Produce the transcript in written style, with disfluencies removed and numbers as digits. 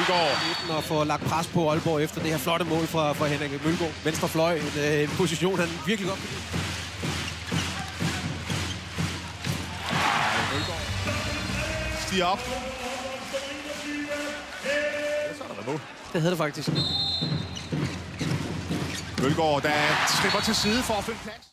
Mølgaard. Og får lagt pres på Aalborg efter det her flotte mål fra Henrik Mølgaard. Venstre fløj, en position, han virkelig godt kan lide. Mølgaard stiger op. Ja, så er der været mål. Det havde det faktisk. Mølgaard, der tripper til side for at finde plads.